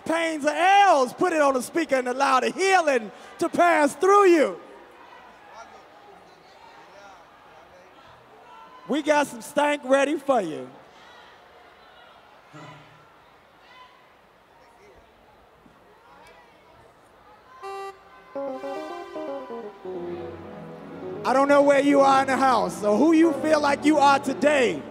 pains or ails, put it on the speaker and allow the healing to pass through you. We got some stank ready for you. I don't know where you are in the house or who you feel like you are today,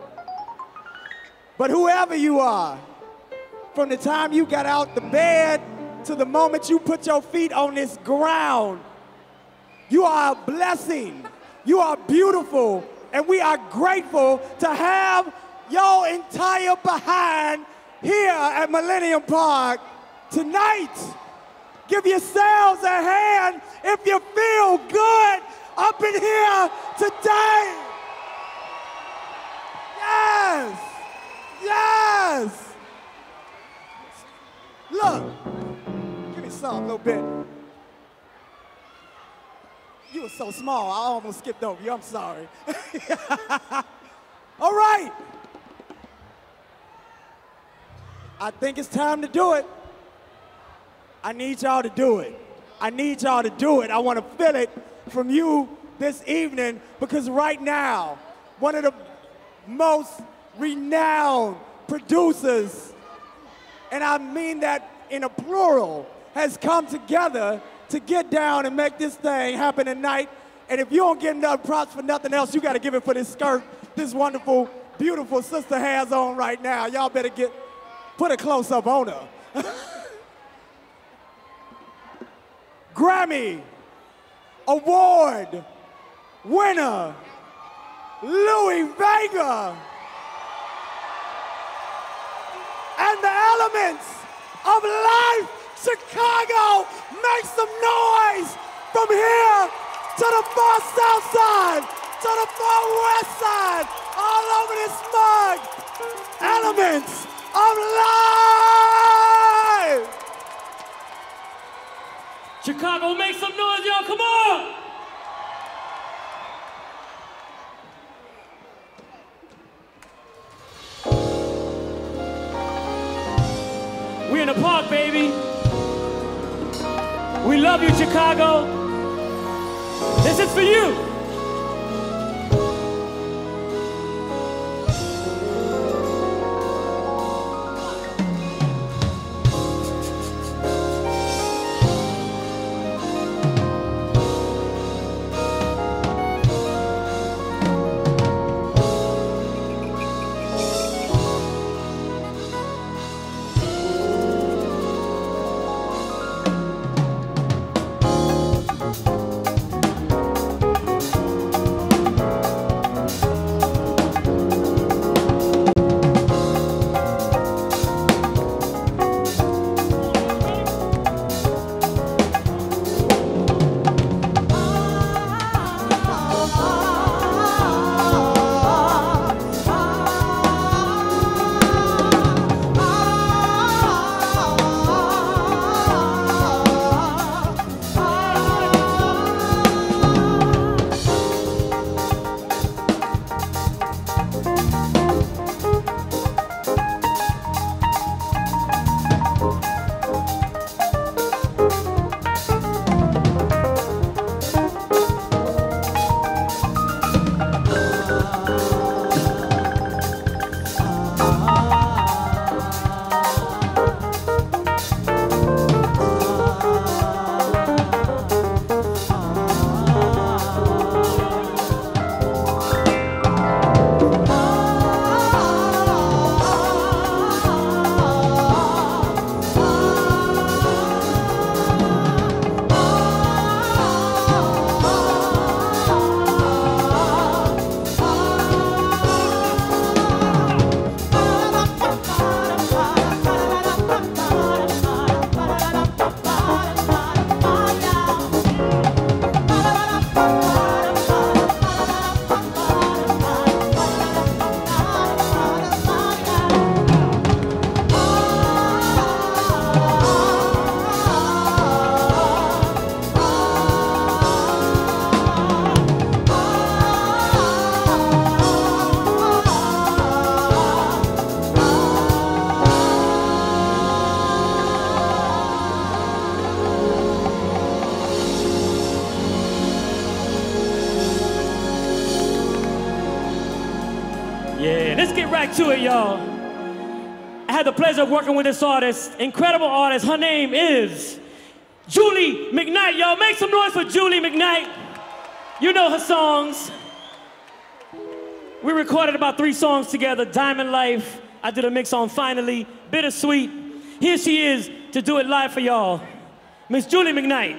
but whoever you are, from the time you got out the bed to the moment you put your feet on this ground, you are a blessing. You are beautiful, and we are grateful to have your entire behind here at Millennium Park tonight. Give yourselves a hand if you feel good up in here today. Yes, yes. Look, give me some, a little bit. You were so small, I almost skipped over you, I'm sorry. All right. I think it's time to do it. I need y'all to do it. I need y'all to do it. I want to feel it from you this evening, because right now, one of the most renowned producers, and I mean that in a plural, has come together to get down and make this thing happen tonight. And if you don't get enough props for nothing else, you got to give it for this skirt this wonderful, beautiful sister has on right now. Y'all better put a close-up on her. Grammy Award winner, Louie Vega. And the Elements of Life, Chicago, make some noise from here to the far south side, to the far west side, all over this mug. Elements of Life. Chicago, make some noise, y'all, come on! We in the park, baby. We love you, Chicago. This is for you. back to it, y'all. I had the pleasure of working with this artist, incredible artist. Her name is Julie McKnight. Y'all make some noise for Julie McKnight. You know her songs. We recorded about 3 songs together. Diamond Life. I did a mix on Finally. Bittersweet. Here she is to do it live for y'all. Miss Julie McKnight.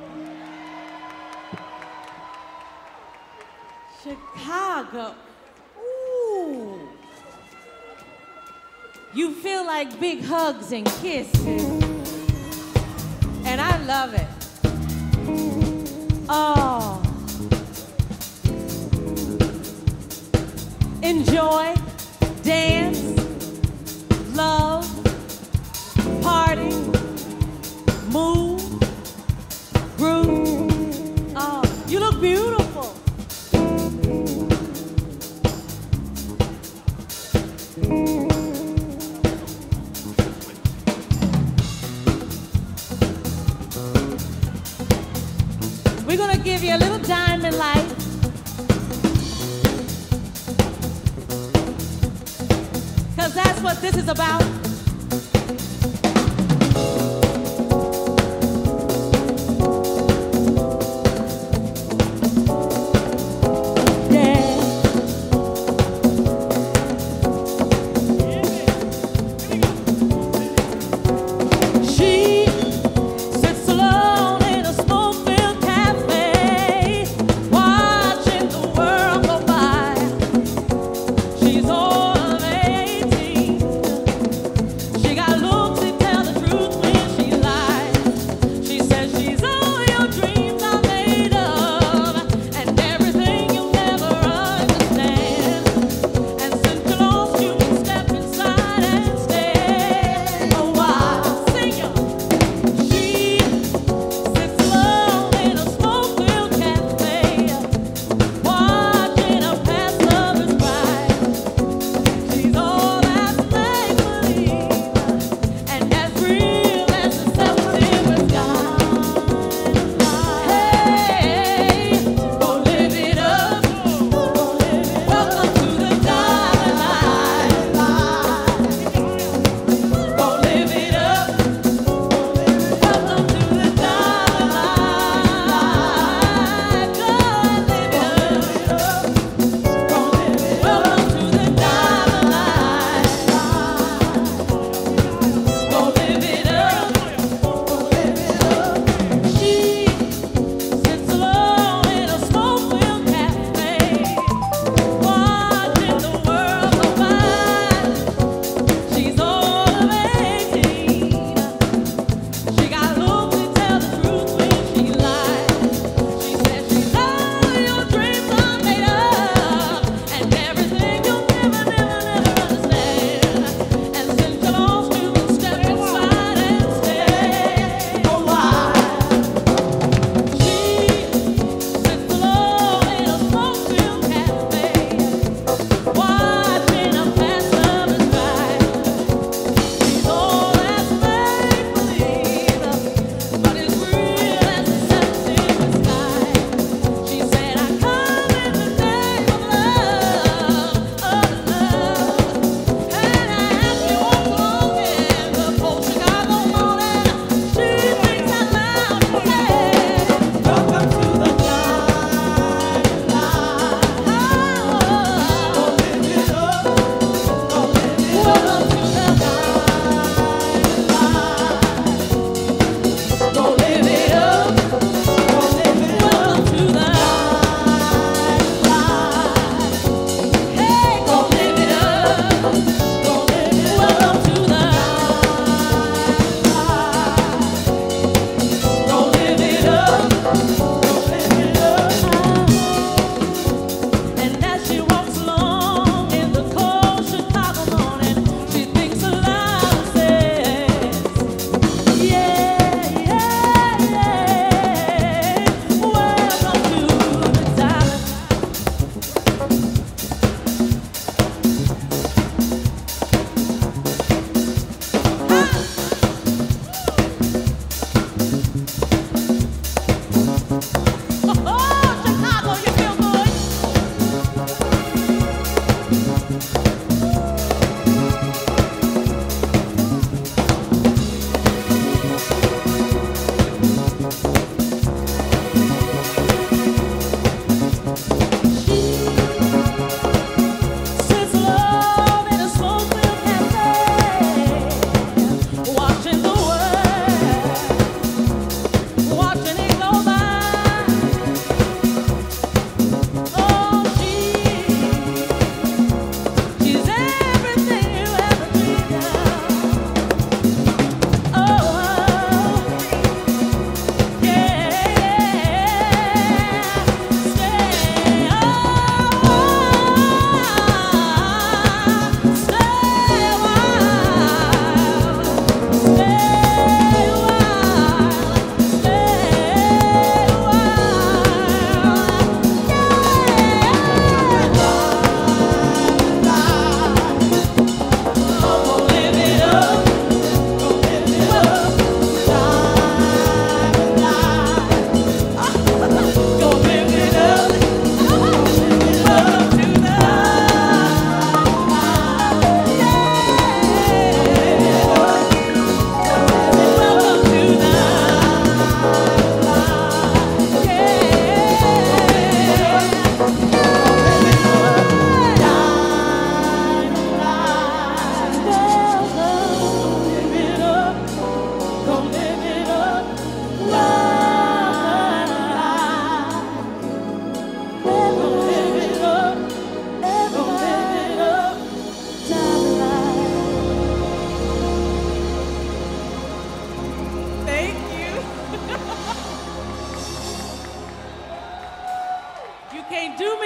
Chicago. Ooh. You feel like big hugs and kisses. And I love it. Oh. Enjoy, dance, love, party, move, groove. Oh, you look beautiful. We're gonna give you a little Diamond Life. Cause that's what this is about.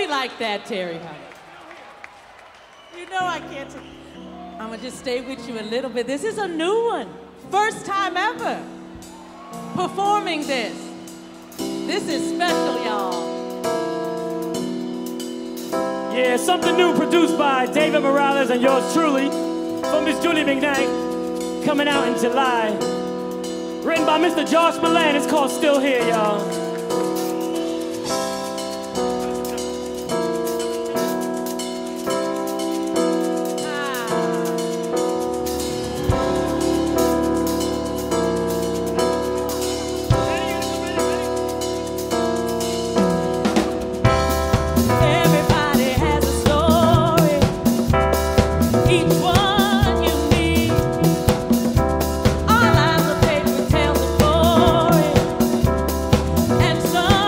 like that, Terry, honey. You know I can't. I'm gonna just stay with you a little bit. This is a new one. First time ever performing this. This is special, y'all. Yeah, something new produced by David Morales and yours truly from Miss Julie McKnight, coming out in July. Written by Mr. Josh Milan. It's called Still Here, y'all. All eyes are paper tells a story, and some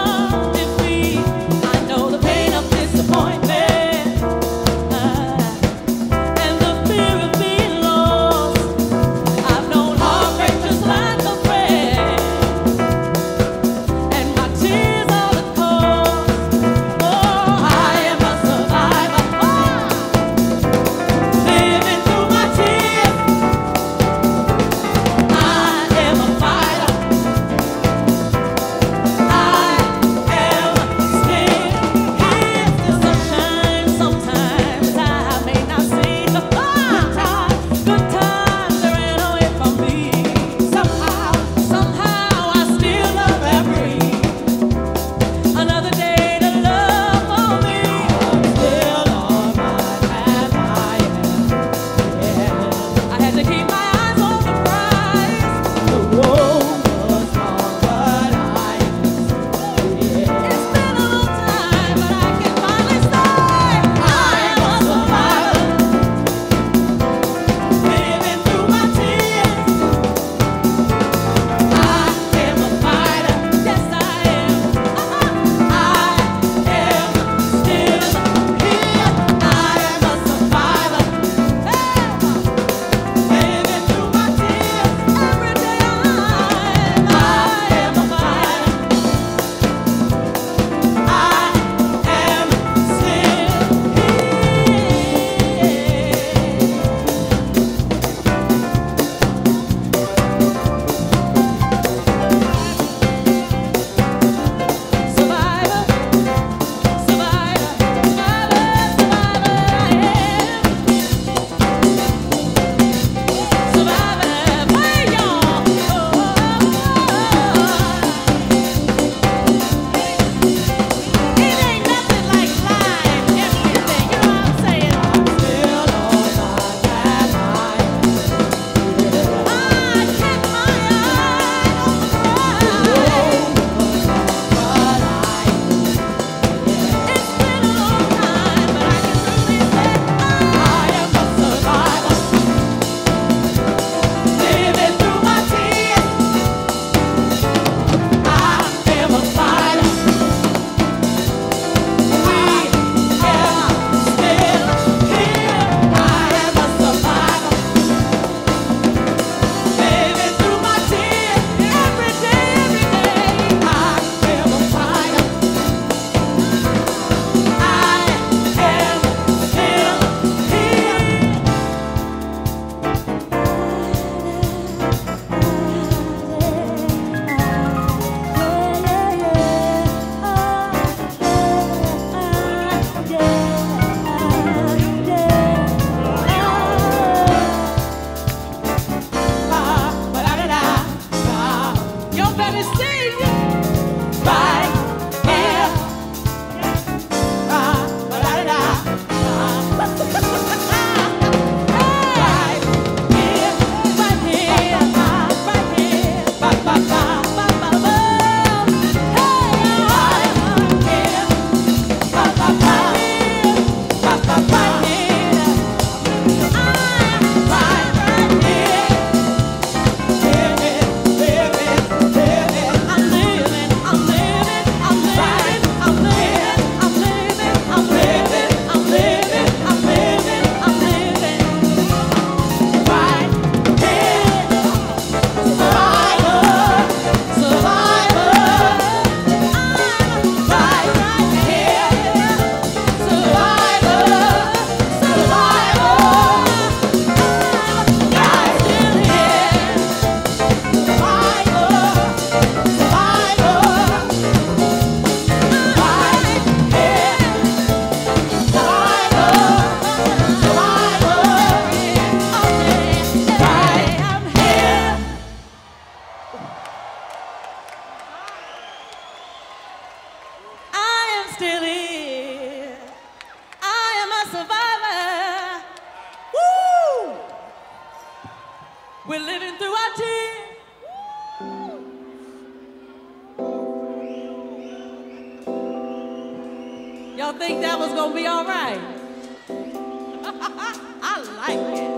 Y'all think that was gonna be all right? I like it.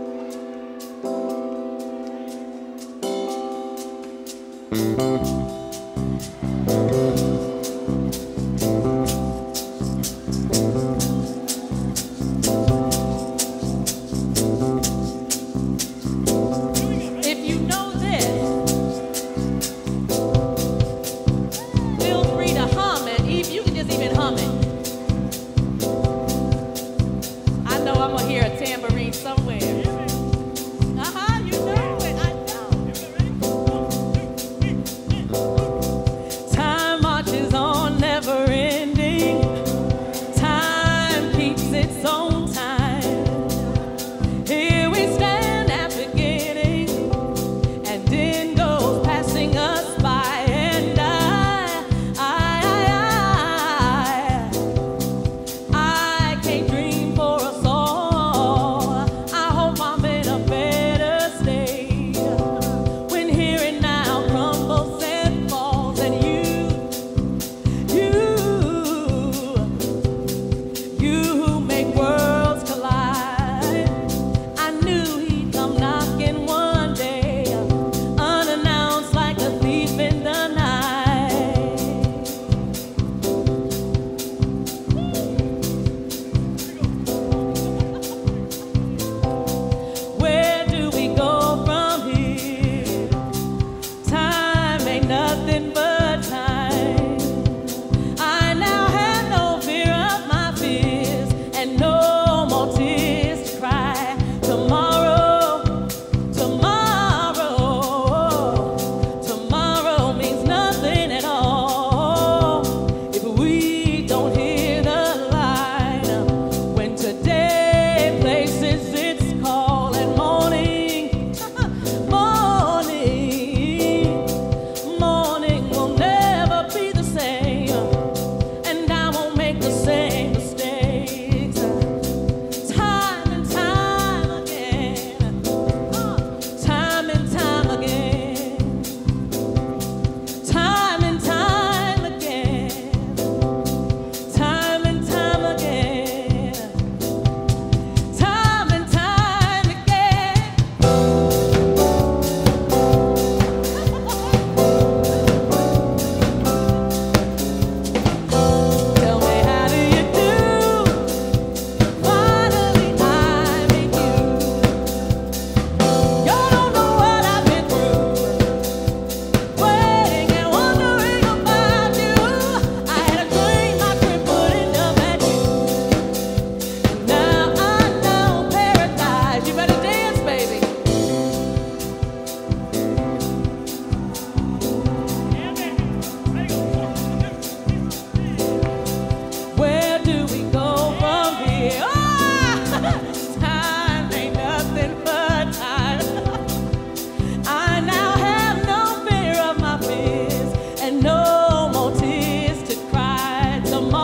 If you know this, feel free to hum it. Eve, you can just even hum it. I know I'm gonna hear a tambourine somewhere. You know it, I know. Time marches on, never ending. Time keeps its own time. Here we stand at beginning, and then goes passing us by. And I can't dream for us all. I hope I'm in a better state when here and now crumbles and falls, and you make worlds collide. I knew he'd come knocking one day, unannounced like a thief in the night. Where do we go from here? Time ain't nothing but time. I now have no fear of my fears, and no more tears to cry. Tomorrow means nothing at all if we don't hear the line when today places its call. And morning will never be the same, and I won't make the same mistakes. Time and time again, time and time again, time and time again, time and time again, time and time again. Tell me, how do you do? Finally, I meet you. Y'all don't know what I've been through, waiting and wondering about you. I had a dream I couldn't put enough at you. Now I know paradise. You better dance, baby. Where do we go from here? Time ain't nothing but time. I now have no fear of my fears, and no more tears to cry.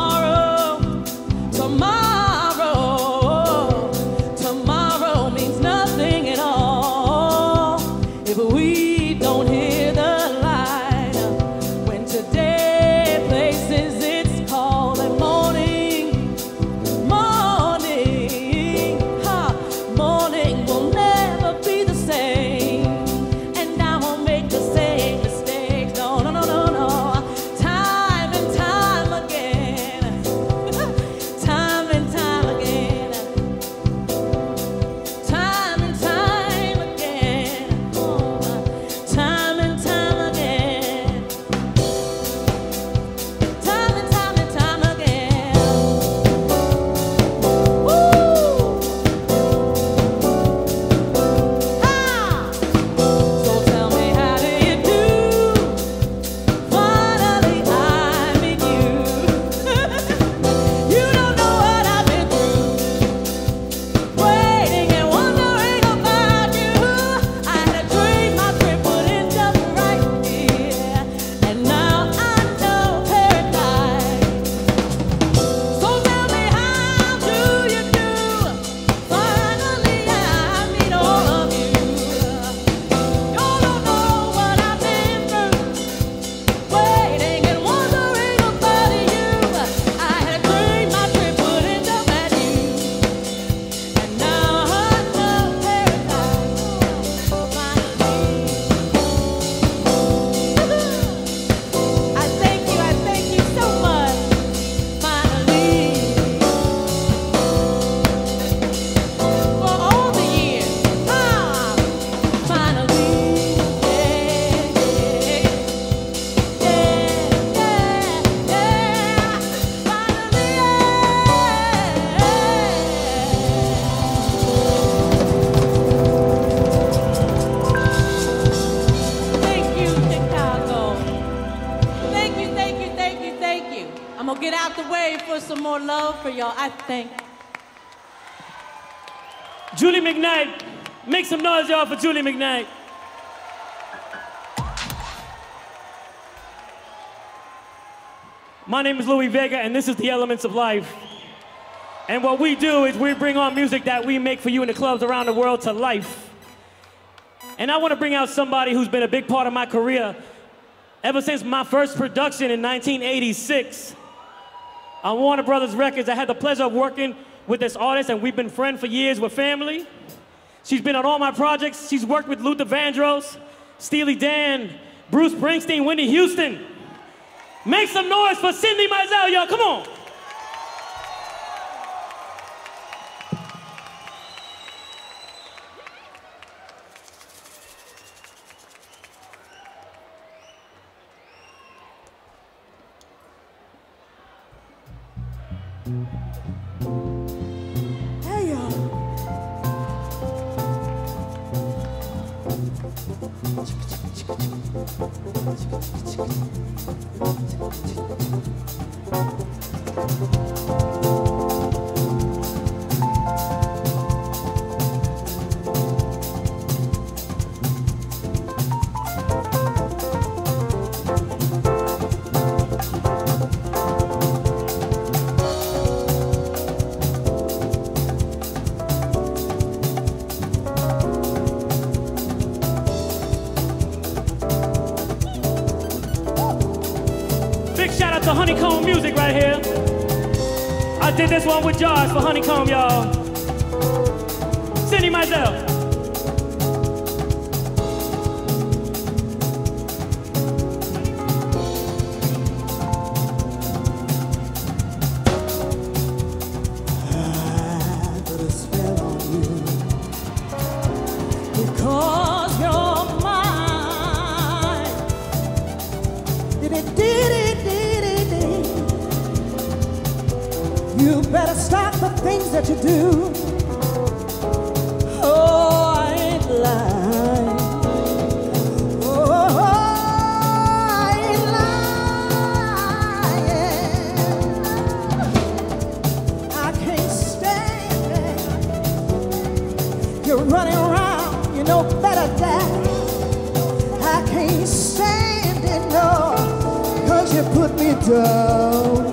Tomorrow means nothing at all if we don't hear the line when today places its call. And morning will never be the same, and I won't make the same mistakes. No. Time and time again, time and time again, time and time again, time and time pray for some more love for y'all. I thank you. Julie McKnight. Make some noise, y'all, for Julie McKnight. My name is Louis Vega, and this is The Elements of Life. And what we do is we bring on music that we make for you in the clubs around the world to life. And I want to bring out somebody who's been a big part of my career ever since my first production in 1986. On Warner Brothers Records, I had the pleasure of working with this artist, and we've been friends for years. We're family. She's been on all my projects. She's worked with Luther Vandross, Steely Dan, Bruce Springsteen, Whitney Houston. Make some noise for Cindy Mizell, y'all, come on. Hey, y'all. Shout out to Honeycomb Music right here. I did this one with Josh for Honeycomb, y'all. Cindy Mizell. I put a spell on you because you're mine. You better stop the things that you do. Oh, I ain't lying. Oh, I ain't lying. I can't stand it. You're running around, you know better, Dad. I can't stand it, no, 'cause you put me down.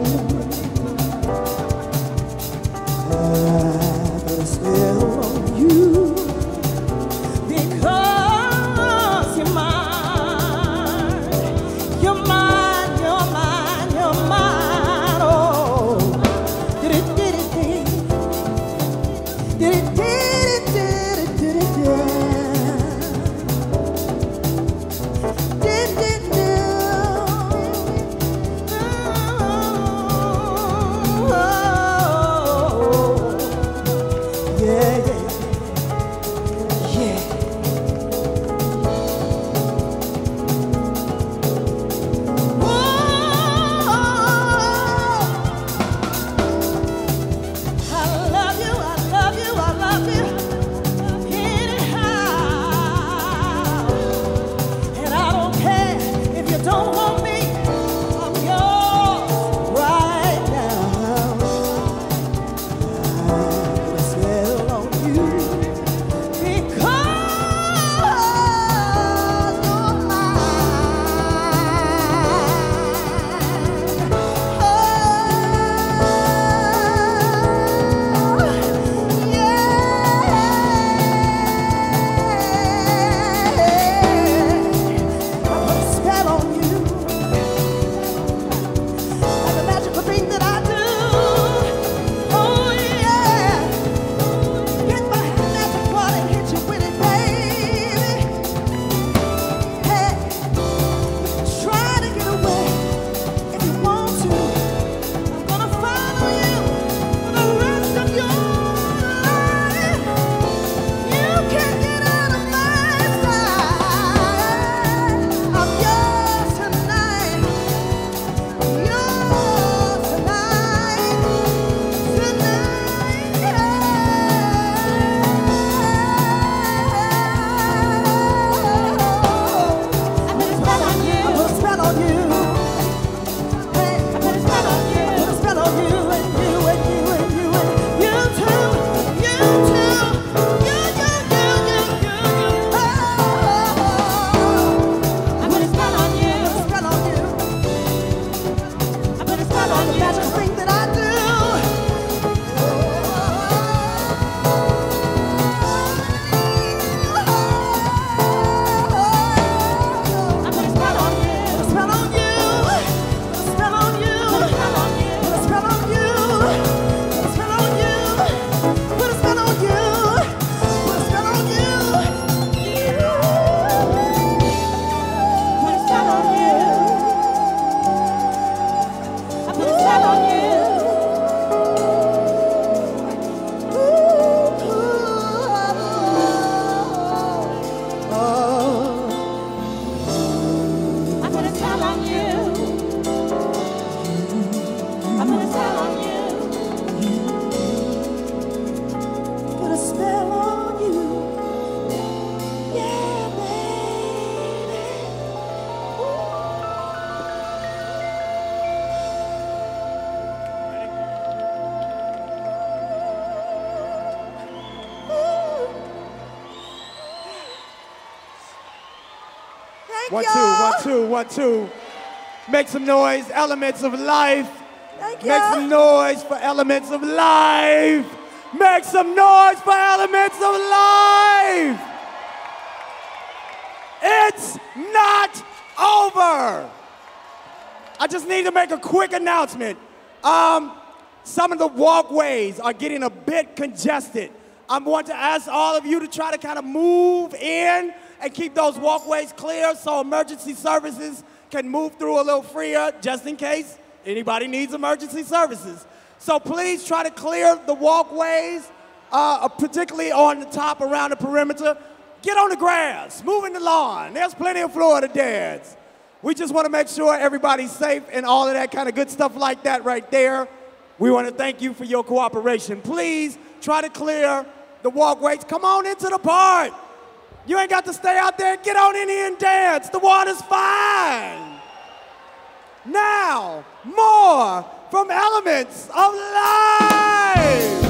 I put a spell on you because you're mine. You're mine, you're mine, you're mine. Oh, did it, did it, did it, did it, did it, did it, did it, did it, on you. I put a spell on you. Put a spell on you. Yeah, baby. Thank One, you. two, one, two, one, two. Make some noise, Elements of Life. Thank Make some noise for Elements of Life. Make some noise for Elements of Life. It's not over. I just need to make a quick announcement. Some of the walkways are getting a bit congested. I want to ask all of you to try to kind of move in and keep those walkways clear so emergency services can move through a little freer, just in case anybody needs emergency services. So please try to clear the walkways, particularly on the top around the perimeter. Get on the grass, move in the lawn. There's plenty of floor to dance. We just want to make sure everybody's safe and all of that kind of good stuff like that right there. We want to thank you for your cooperation. Please try to clear the walkways. Come on into the park. You ain't got to stay out there. Get on in here and dance. The water's fine. Now, more from Elements of Life.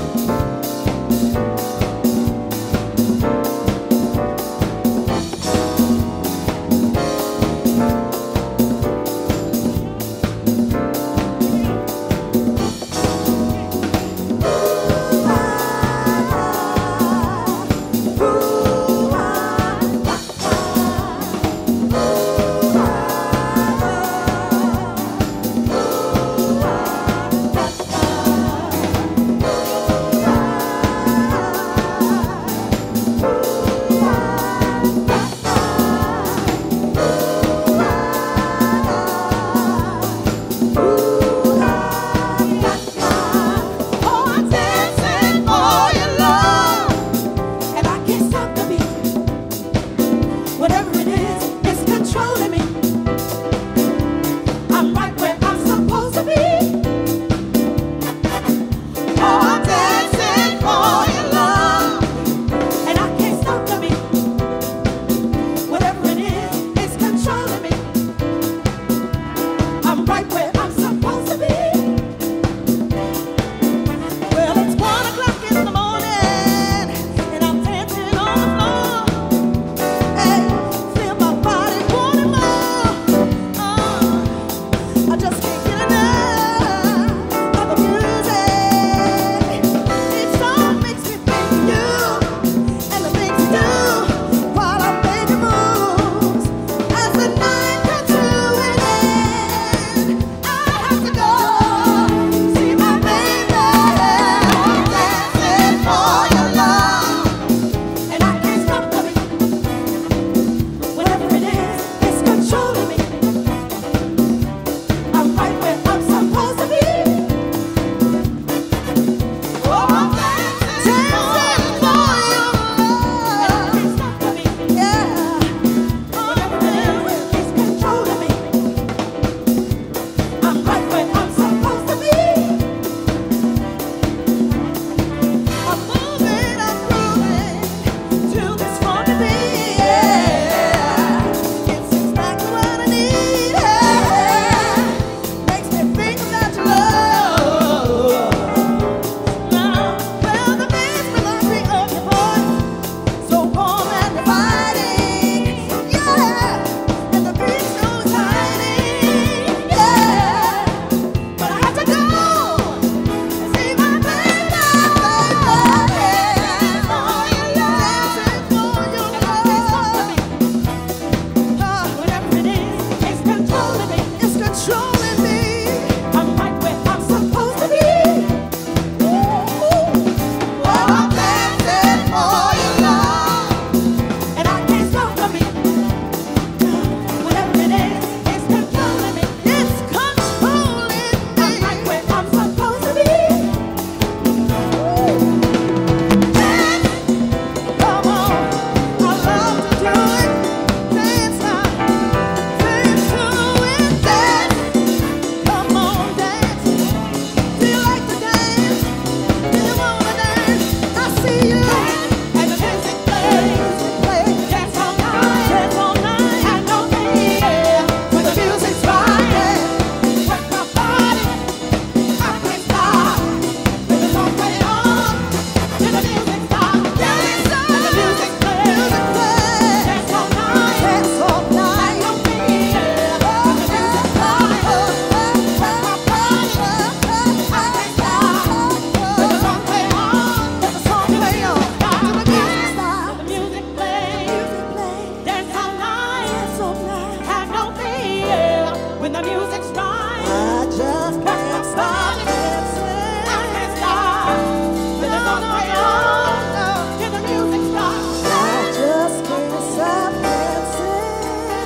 the music's right. I just can't stop dancing. I can't stop. Till the song play on. Till the music starts. I just can't stop dancing.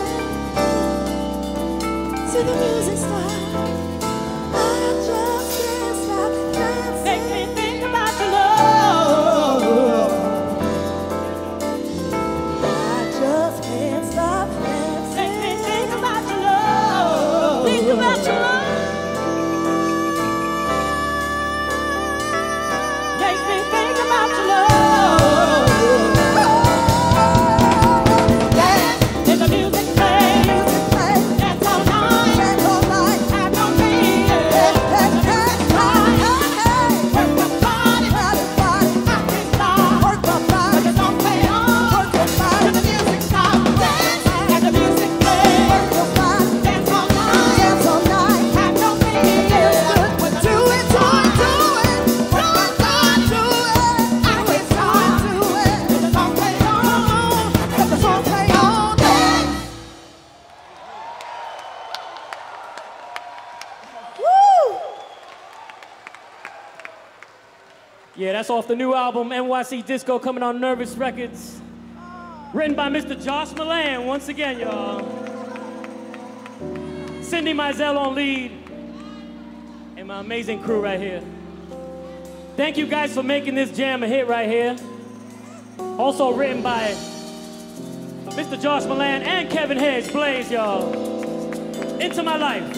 Till the music starts. I just can't stop dancing. Make me think about your love. I just can't stop dancing. Make me think about your love. Think about your love. Make me think about your love. Dance till the music plays. Dance all night. Have no fear. Work the body. I can't stop. Till the song play on. Till the music stops. Dance as the music plays. Dance all night. Have no fear. Do it, do it, do it. Work the body. I can't stop. Till the song play on. Till the song play on. Dance. Yeah, that's off the new album, NYC Disco, coming on Nervous Records. Written by Mr. Josh Milan, once again, y'all. Cindy Mizell on lead, and my amazing crew right here. Thank you guys for making this jam a hit right here. Also written by Mr. Josh Milan and Kevin Hedge, Blaze, y'all. Into My Life.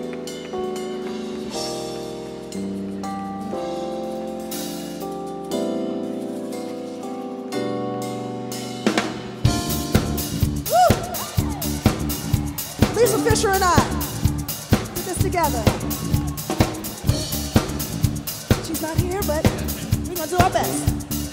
Lisa Fisher and I did this together. She's not here, but we're gonna do our best.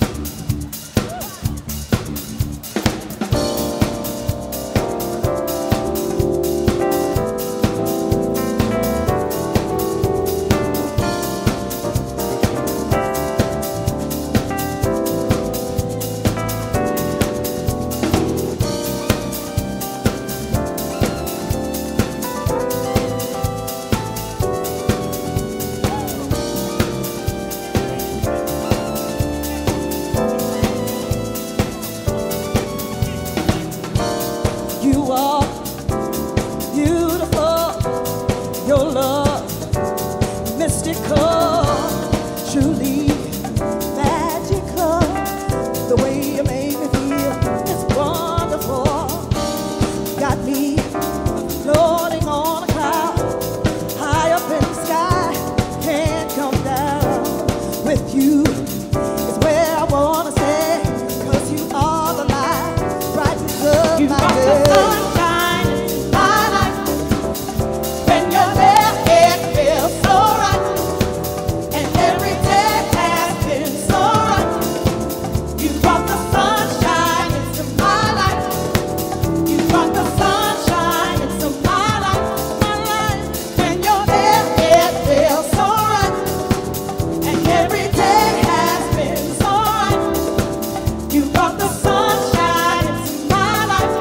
You are beautiful, your love mystical, truly magical. The way you make me feel is wonderful. Got me floating on a cloud, high up in the sky, can't come down. With you is where I wanna stay, 'cause you are the light, brightens up You my brought the day. sunshine in my life. When you're there, it feels so right. And every day has been so right. You brought the sunshine into my life. You brought the sunshine into my life, my life. When you're there, it feels so right. And every day has been so right. You brought the sunshine into my life.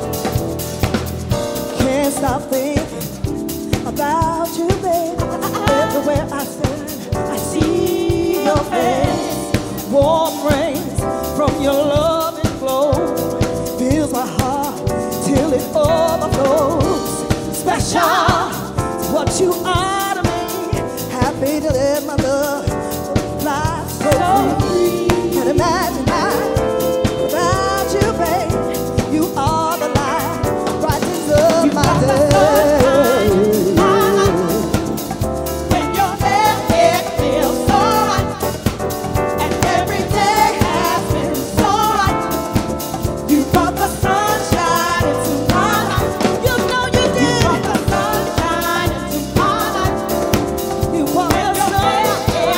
Can't stop thinking about you, baby. Everywhere I stand, I see your face. Warm rains from your loving glow fills my heart till it overflows. Special is what you are to me. Happy to let my love fly so free. Can't imagine how without you, baby. You are the light, brightens up my day. When you're there, it feels so right. And every day has been so right. You brought the sunshine into my life. You know you did. You brought the sunshine into my life. You brought When the you're there,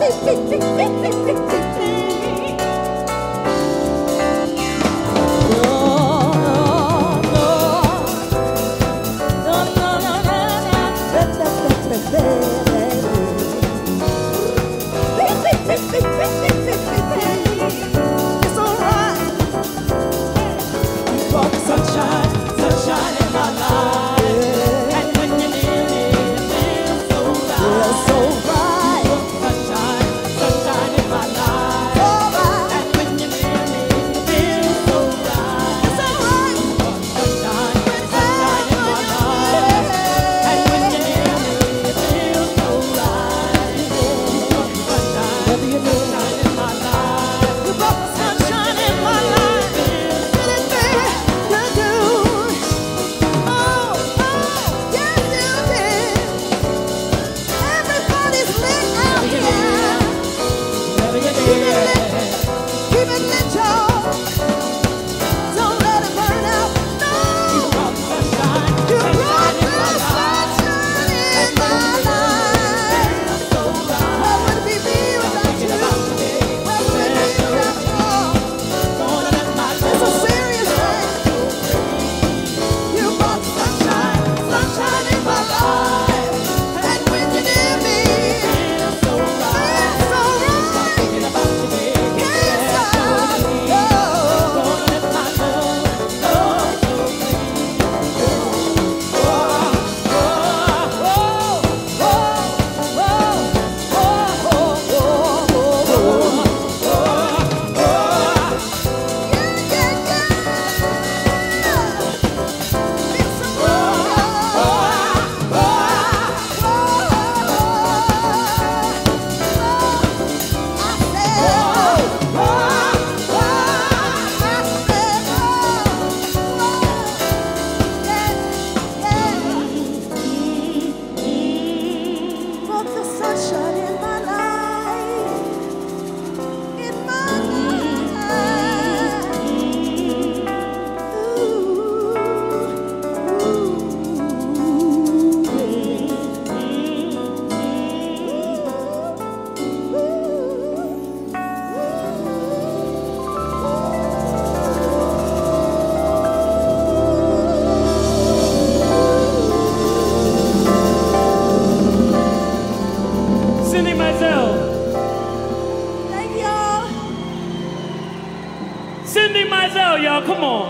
Y'all, come on.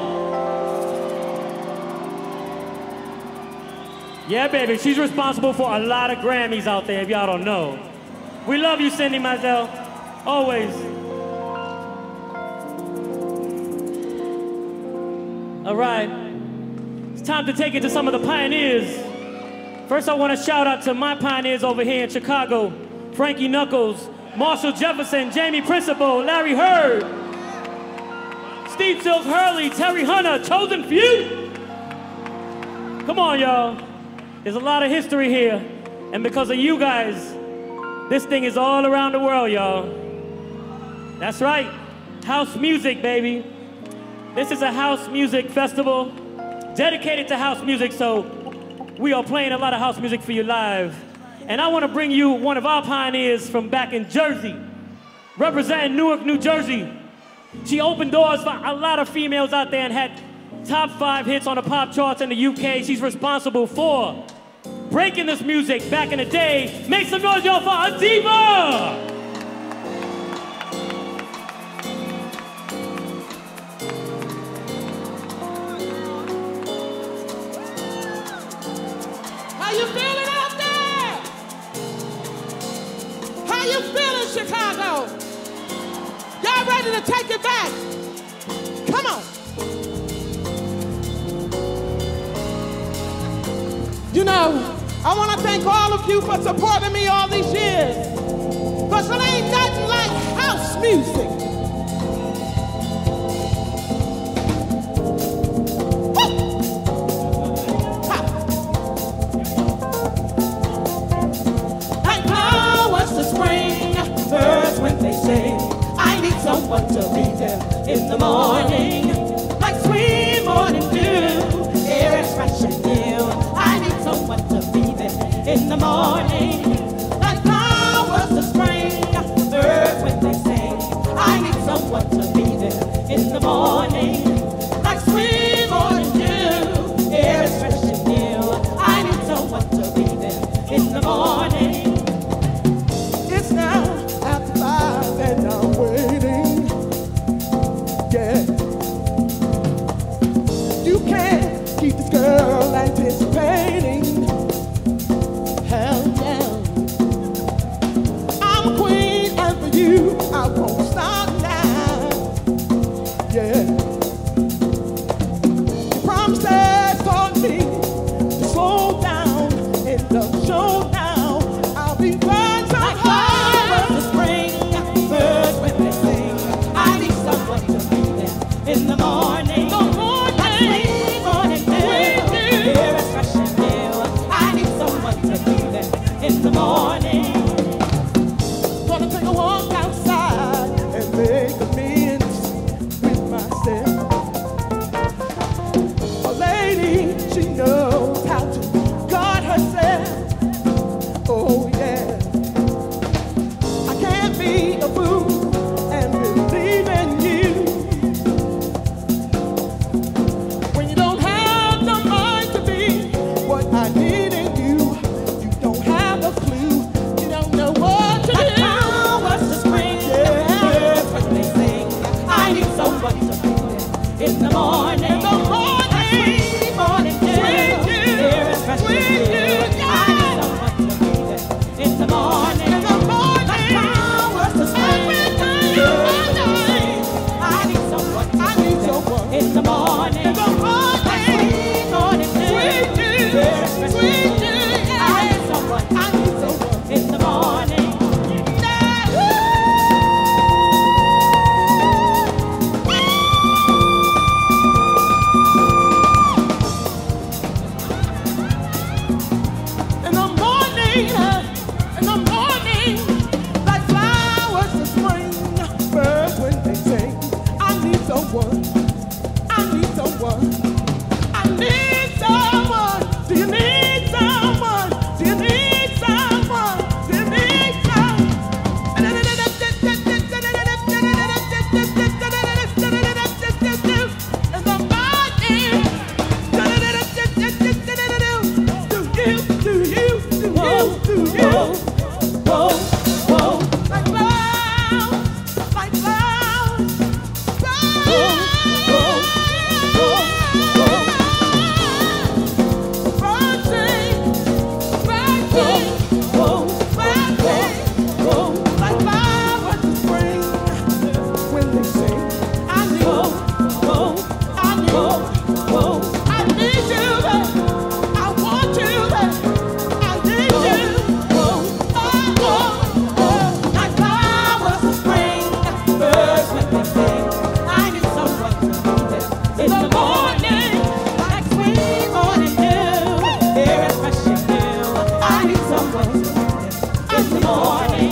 Yeah, baby, she's responsible for a lot of Grammys out there, if y'all don't know. We love you, Cindy Mizell. Always. All right. It's time to take it to some of the pioneers. First, I want to shout out to my pioneers over here in Chicago. Frankie Knuckles, Marshall Jefferson, Jamie Principle, Larry Hurd, Steve Silk Hurley, Terry Hunter, Chosen Few. Come on, y'all. There's a lot of history here. And because of you guys, this thing is all around the world, y'all. That's right. House music, baby. This is a house music festival dedicated to house music, so we are playing a lot of house music for you live. And I want to bring you one of our pioneers from back in Jersey, representing Newark, New Jersey. She opened doors for a lot of females out there and had top 5 hits on the pop charts in the UK. She's responsible for breaking this music back in the day. Make some noise, y'all, for Adiva! How you feeling out there? How you feeling, Chicago? Y'all ready to take it back? Come on. You know, I want to thank all of you for supporting me all these years. Because it ain't nothing like house music. Birds when they sing, I need someone to be there in the morning, like sweet morning dew, air is fresh and new. I need someone to be there in the morning, like flowers you, I won't stop now. Yeah. Your promises taught me to slow down in the showdown. I'll be fine somehow. Like the spring, birds when they sing. I need someone to be there in the morning. The morning dew, here is fresh and new. I need someone to be there in the morning. Gonna take a walk outside and make amends with myself. A lady, she knows how to guard herself. Oh yeah. I can't be a fool and believe in you when you don't have the mind to be what I need in you. You don't have a clue. You don't know what to do. What's the spring? Yeah, when they sing. I need someone to be there in the morning. In the morning dew. Here is fresh and new. I need someone to be there in the morning. In the morning. What's the spring? I need someone. In the morning. In the morning dew. Here is fresh and new. I need someone. In the morning. In the morning, like flowers in spring, birds when they sing. I need someone. I need someone. I need someone. Do you need someone? Do you need someone? Do you need someone? In the morning, do you? Whoa, like clouds, like clouds, like flowers in spring when they sing. I need you, babe. I want you, babe. I need you. Like flowers in spring, birds when they sing. I need someone to be there in the morning, like sweet morning dew. Here is fresh and new. I need someone to be there in the morning.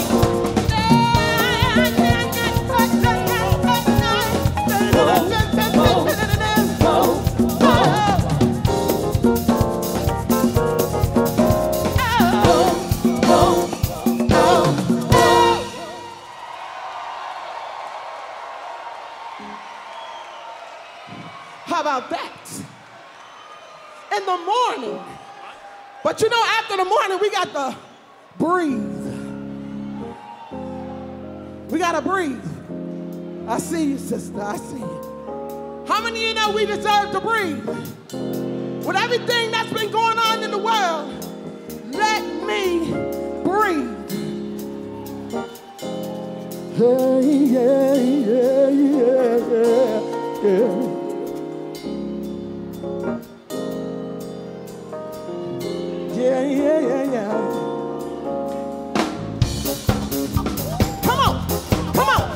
How about that? In the morning. But you know, after the morning, we got to breathe. We got to breathe. I see you, sister. I see you. How many of you know we deserve to breathe? With everything that's been going on in the world, let me breathe. Hey, yeah, yeah, yeah, yeah, yeah. Yeah, yeah, yeah, yeah. Come on, come on.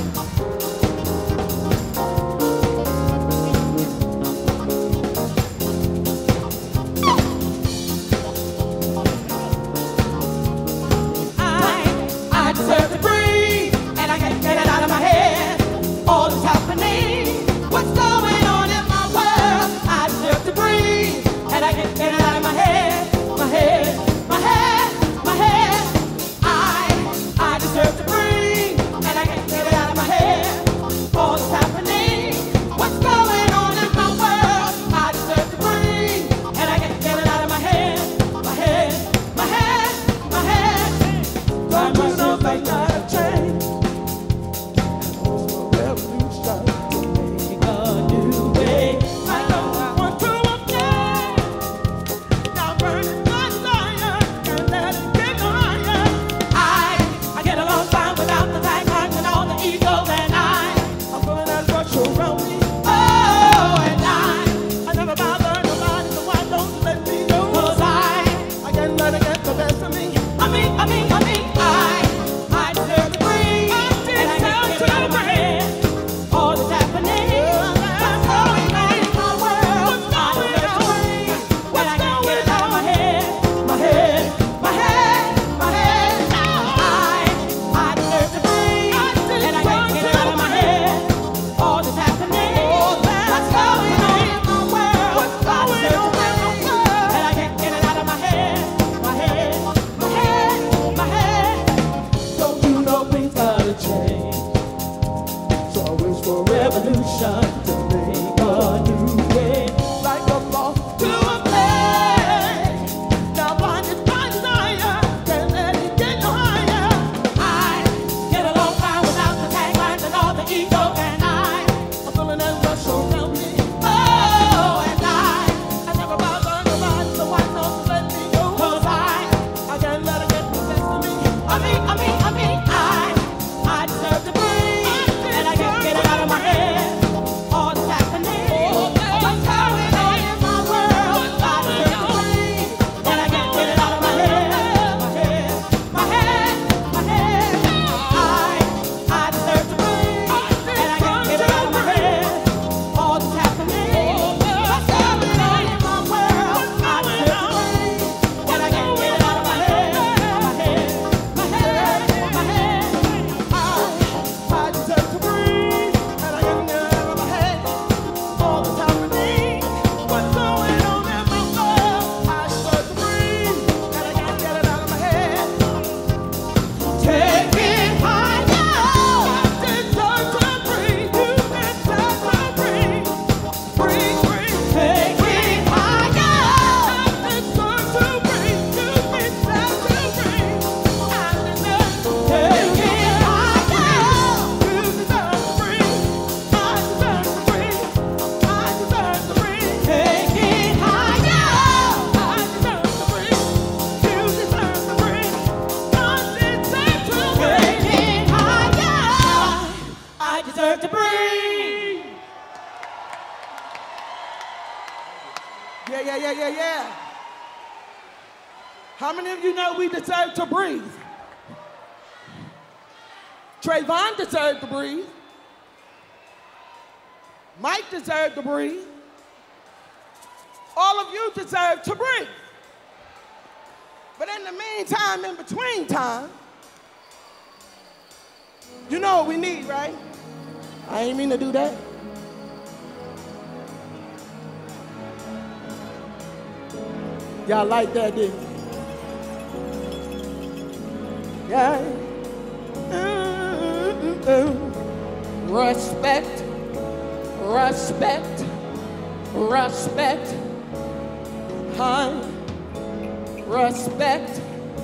I deserve to breathe, and I can't get it out of my head. All that's happening, what's going on in my world? I deserve to breathe, and I can't get it out of my head. My head, my head, my head. I deserve to breathe, and I can't get it out of my head. All that's happening, what's going on in my world? I deserve to breathe, and I can't get it out of my head. My head, my head, my head. Don't you know they gotta change? Revolution. Make a new way. I don't want to appear. Now burning my fire and let it get higher. I get along fine without the light. revolution to make a new way. Like a moth to a flame. Now blinded by desire, can't let it get no higher. I get along fine without the taglines and all the ego, and I'm feeling that rush around me. oh, and I never bound by nobody, so why don't you let me go? 'cause I can't let it get the best of me. I deserve to breathe, and I can't get it out of my head. All that's happening, what's going on in my world? I deserve to breathe, and I can't get it out of my head. My head. I deserve to breathe, and I can't get it out of my head. All that's happening, what's going on in my world? I deserve to breathe, and I can't get it out of my head. My head. I deserve to breathe, and I can't get it out of my head. All that's happening, what's going on in my world? I deserve to breathe, and I can't get it out of my head. Take it higher. I deserve to breathe, you deserve to breathe. Breathe. Take it higher. I deserve to breathe, you deserve to breathe. I deserve to Take it higher. You deserve to breathe. I deserve to breathe. I deserve to breathe. Take it higher. I deserve to breathe. You deserve to breathe. I deserve to breathe. Take it higher. I deserve to breathe. Yeah. How many of you know we deserve to breathe? Trayvon deserved to breathe. Mike deserved to breathe. All of you deserve to breathe. But in the meantime, in between time, you know what we need, right? I ain't mean to do that. Y'all like that, didn't you? Yeah. Respect. Huh? Respect.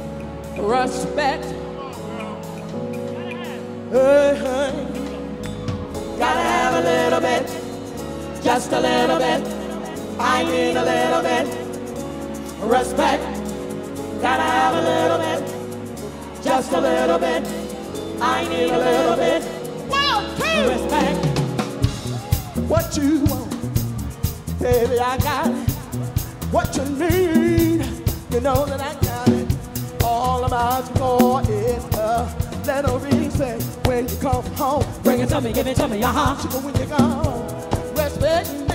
Hey. Gotta have a little bit, just a little bit. I need a little bit. Respect. Gotta have a little bit, just a little bit. I need a little bit. 1, 2. Respect. What you want, baby, I got it. What you need, you know that I got it. All about you for is a little reason. When you come home, Bring it to me, give it to me, uh-huh. sugar when you gone. Respect me.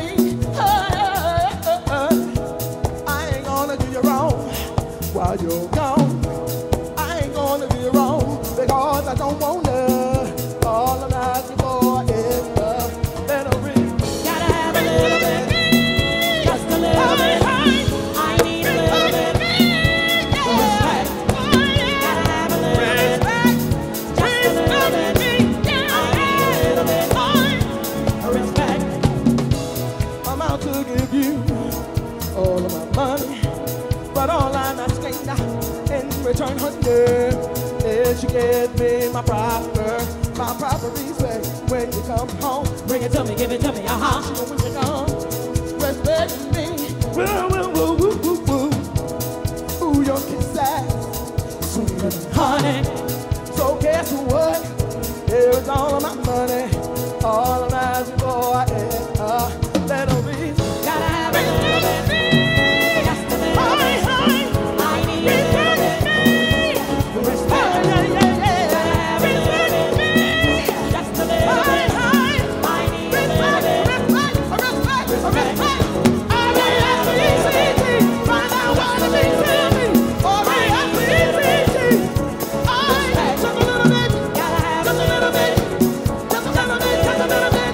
I ain't gonna do you wrong while you're gone. I ain't gonna do you wrong because I don't wanna. All about you for is a little reason. Gotta have a little bit, just a little bit. I need a little bit. Respect. Gotta have a little bit, just a little bit. I need a little bit. Respect. I'm out to give you all of my money, but all I'm asking in return, honey, is you give me my proper respect when you come home. Bring it to me, give it to me, uh-huh. Sugar when you gone, respect me. Woo. Ooh, your kiss ass, sweeter than honey. So guess what? Here is all of my money. All I'm asking for is a little reason. Gotta have a little bit, just a little bit. I need a little bit. Respect. Gotta have a little bit, just a little bit. I need a little bit. Respect. Gotta have a little bit.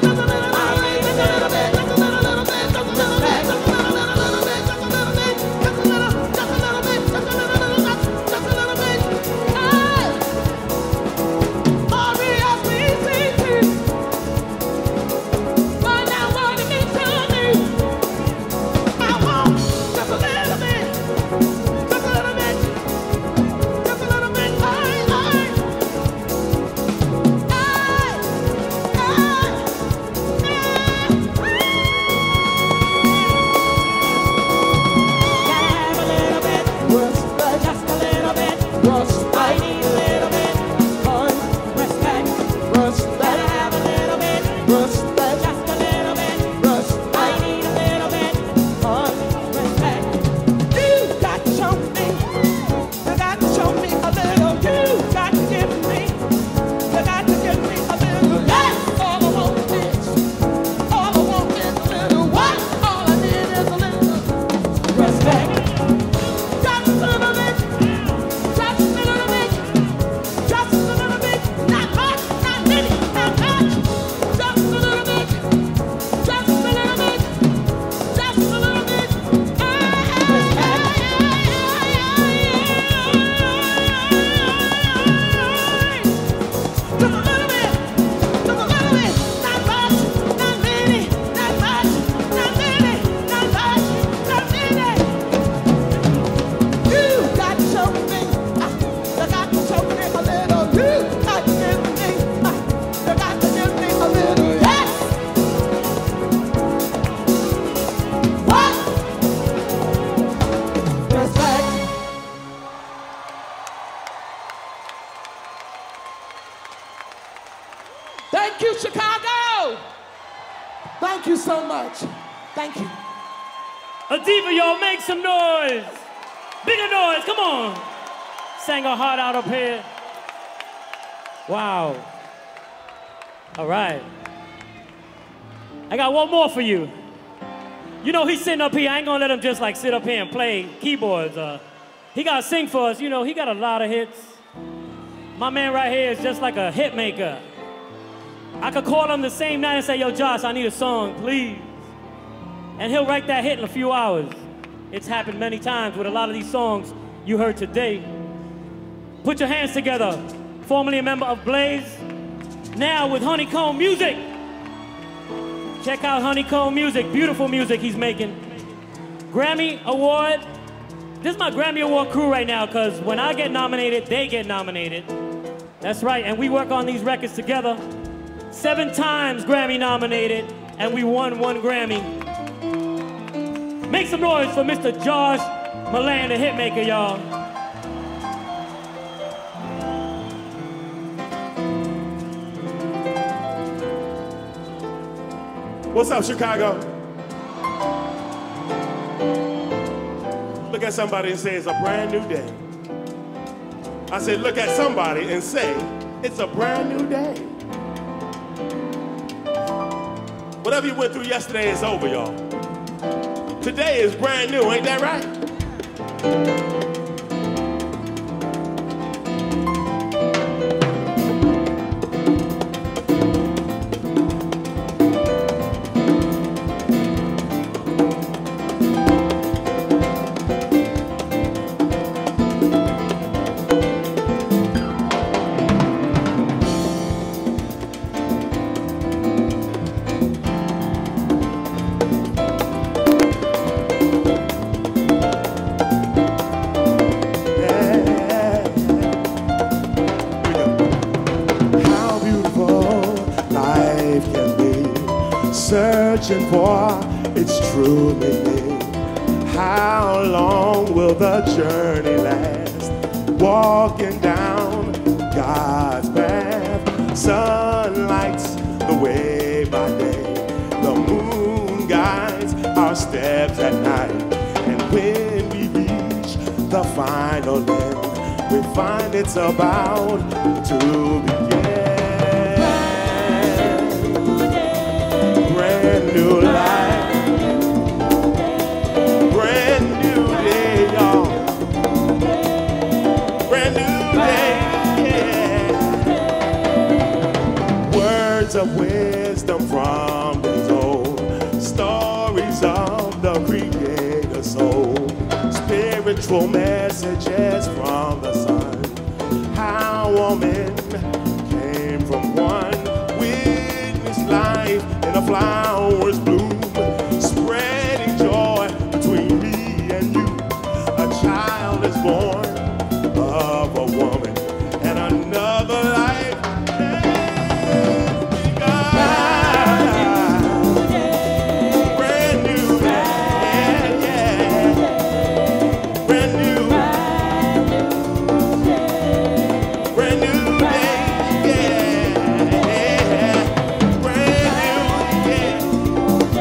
Thank you, Chicago. Thank you so much. Thank you. Adiva, y'all, make some noise. Bigger noise, come on. Sang our heart out up here. Wow. All right. I got one more for you. You know, he's sitting up here. I ain't gonna let him just like sit up here and play keyboards. He gotta sing for us. You know, he got a lot of hits. My man right here is just like a hit maker. I could call him the same night and say, yo, Josh, I need a song, please. And he'll write that hit in a few hours. It's happened many times with a lot of these songs you heard today. Put your hands together. Formerly a member of Blaze, now with Honeycomb Music. Check out Honeycomb Music, beautiful music he's making. Grammy Award. This is my Grammy Award crew right now, because when I get nominated, they get nominated. That's right, and we work on these records together. 7 times Grammy nominated, and we won 1 Grammy. Make some noise for Mr. Josh Milan, the hitmaker, y'all. What's up, Chicago? Look at somebody and say it's a brand new day. I said, look at somebody and say, it's a brand new day. Whatever you went through yesterday is over, y'all. Today is brand new, ain't that right? Searching for its true meaning. How long will the journey last? Walking down God's path. Sun lights the way by day. The moon guides our steps at night. And when we reach the final end, we find it's about to begin. Brand new life, brand new day, y'all. Brand new day, yeah. Words of wisdom from his old stories of the Creator soul. Spiritual messages from the sun. How all men came from one. Witness life in a flower's bloom, spreading joy between me and you. A child is born of a woman, and another life has begun. Brand new day, yeah. Brand new, brand new day, yeah. Brand new day.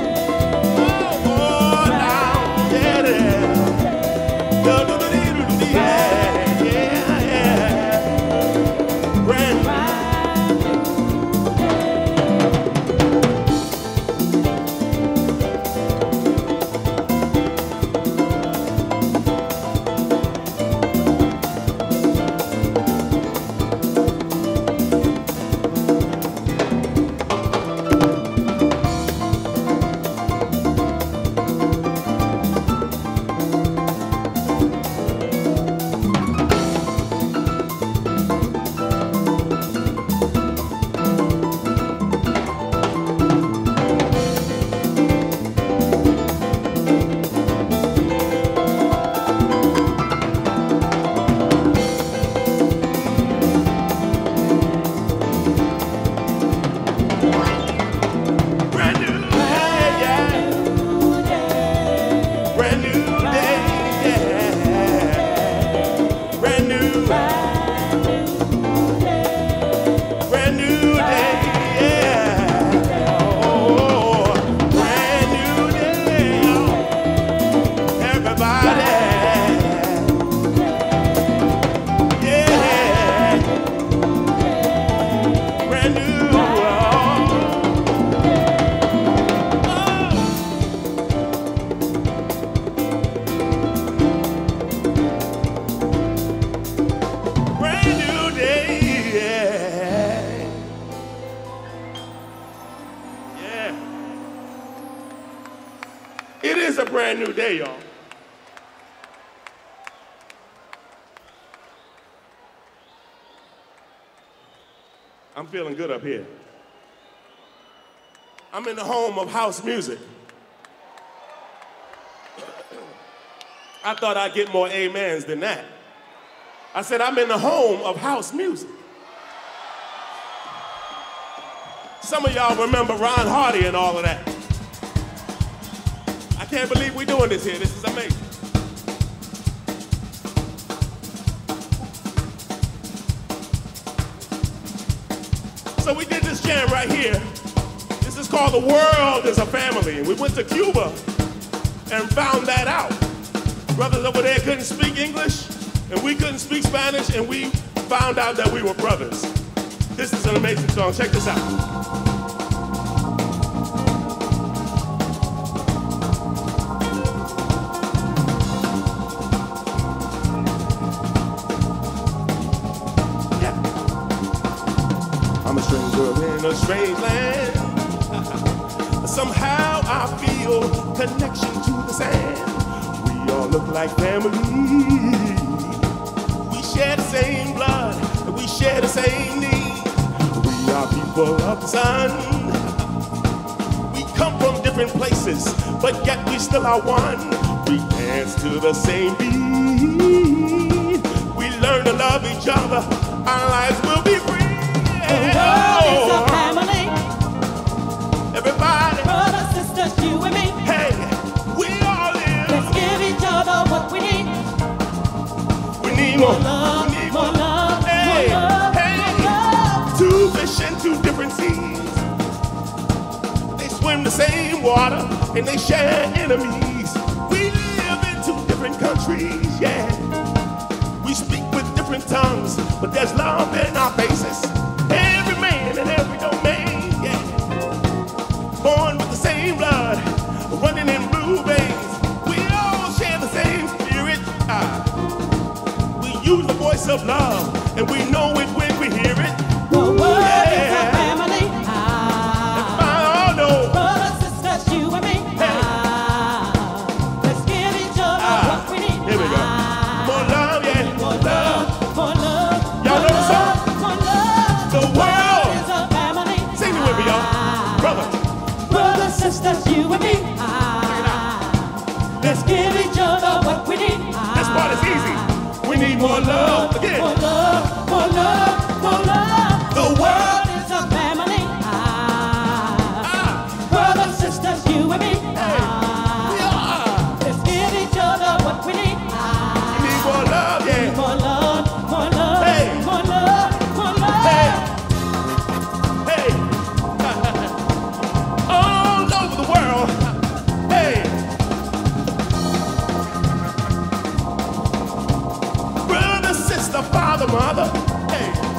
is a brand new day, y'all. I'm feeling good up here. I'm in the home of house music. I thought I'd get more amens than that. I said, I'm in the home of house music. Some of y'all remember Ron Hardy and all of that. I can't believe we're doing this here. This is amazing. So we did this jam right here. This is called The World is a Family. And we went to Cuba and found that out. Brothers over there couldn't speak English, and we couldn't speak Spanish, and we found out that we were brothers. This is an amazing song. Check this out. I'm a stranger in a strange land. Somehow I feel connection to the sand. We all look like family. We share the same blood, and we share the same need. We are people of the sun. We come from different places, but yet we still are one. We dance to the same beat. We learn to love each other. Our lives will be free. The world is a family. Everybody, Brothers, sisters, you and me. hey, we all live. Let's give each other what we need. We need more love, we need more love, hey, more love, hey. more love. Two fish in two different seas. They swim the same water and they share enemies. We live in two different countries, yeah. We speak with different tongues, but there's love in our faces. Every man and every domain, yeah. Born with the same blood, running in blue veins. We all share the same spirit. We use the voice of love, and we know it when we hear it. The world is a Yeah. family. I know. Brothers, sisters, you and me. Let's give each other what we need. Here we go. More love, yeah. More love, more love. Y'all know the song? More love. The world is a family. Sing it with me, y'all. Brother. Brothers, sisters, you and me. Let's give each other what we need. This part is easy. We need more love. Again. More love, more love, more love. The world is a family. Brothers, sisters, you and me. Let's give each other what we need. We need more love, yeah. More love, more love, Hey. more love, more love. Hey. Hey. All over the world. Hey. Brother, sister, father, mother. Hey.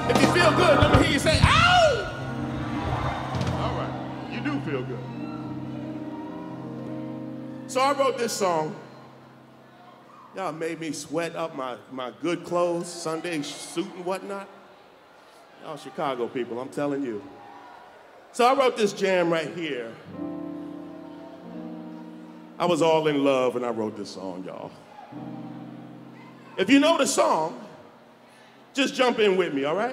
If you feel good, let me hear you say, ow! All right, you do feel good. So I wrote this song. Y'all made me sweat up my good clothes, Sunday suit and whatnot. Y'all Chicago people, I'm telling you. So I wrote this jam right here. I was all in love when I wrote this song, y'all. If you know the song, just jump in with me, all right?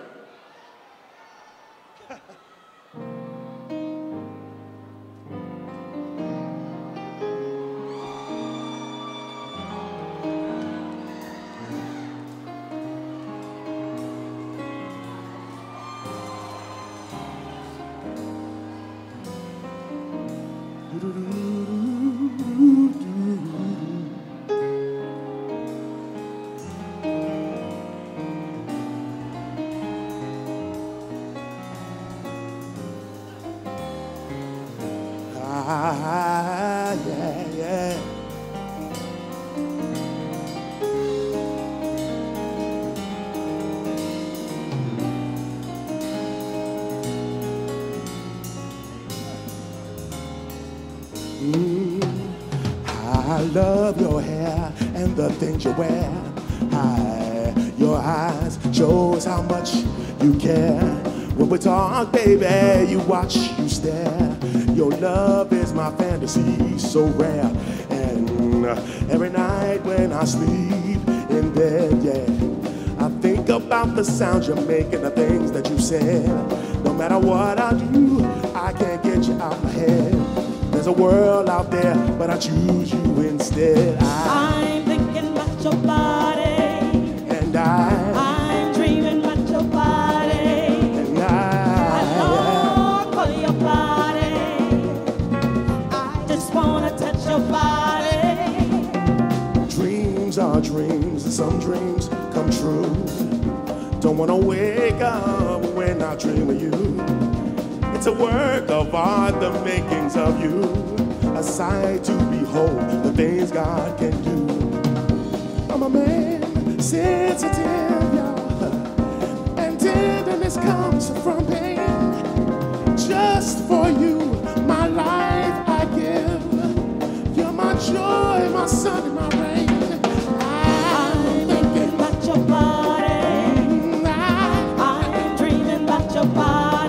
I love your hair and the things you wear. Your eyes shows how much you care. When we talk, baby, you watch, you stare. Your love is my fantasy, so rare. And every night when I sleep in bed, yeah, I think about the sounds you make and the things that you said. No matter what I do, I can't get you out my head. There's a world out there, but I choose you instead. I'm thinking about your body, And I'm dreaming about your body, and I long for your body. I just wanna touch your body. Dreams are dreams, and some dreams come true. Don't wanna wake up when I dream of you. It's a work of art, the makings of you. A sight to behold, the things God can do. I'm a man, sensitive, y'all. And tenderness comes from pain. Just for you, my life I give. You're my joy, my sun, and my rain. I'm thinking about your body. I'm dreaming about your body.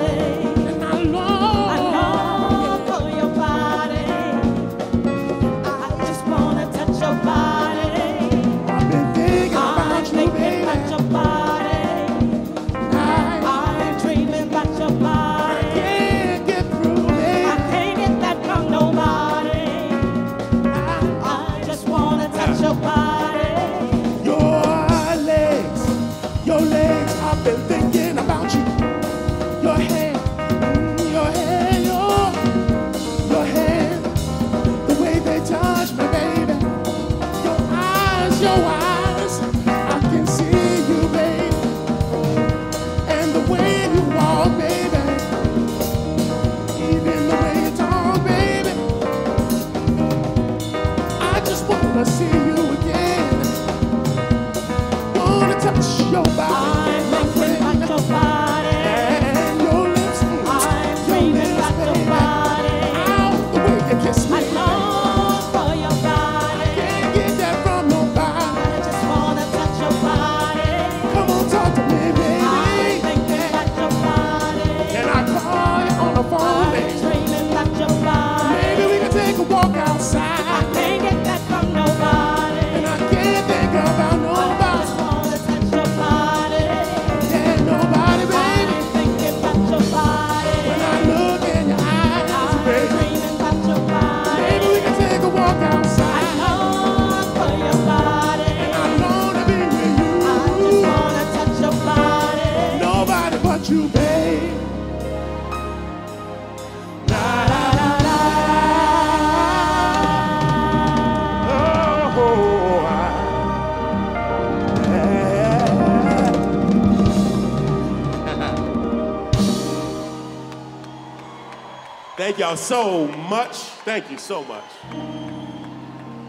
Thank y'all so much. Thank you so much.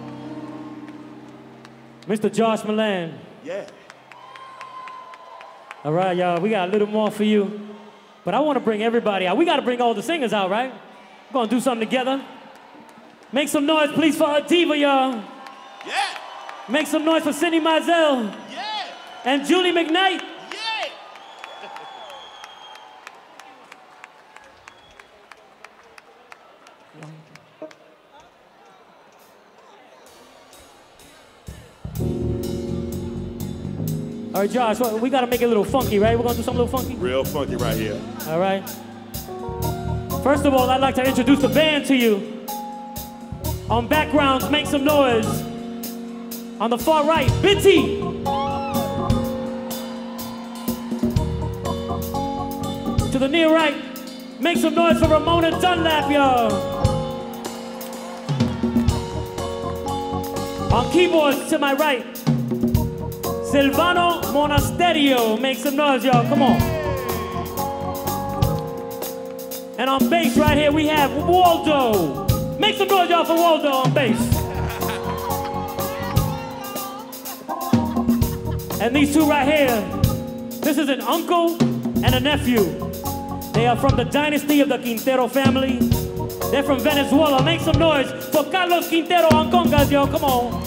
Mr. Josh Milan. Yeah. All right, y'all, we got a little more for you. But I want to bring everybody out. We got to bring all the singers out, right? We're going to do something together. Make some noise, please, for Adiva, y'all. Yeah. Make some noise for Cindy Mizell. Yeah. And Julie McKnight. Yeah. All right, Josh, we got to make it a little funky, right? We're going to do something a little funky? Real funky right here. All right. First of all, I'd like to introduce the band to you. On backgrounds, make some noise. On the far right, Bitty. To the near right, make some noise for Ramona Dunlap, y'all. On keyboards to my right, Silvano Monasterio. Make some noise, y'all, come on. And on bass right here, we have Waldo. Make some noise, y'all, for Waldo on bass. And these two right here, this is an uncle and a nephew. They are from the dynasty of the Quintero family. They're from Venezuela. Make some noise for Carlos Quintero on congas, yo, come on.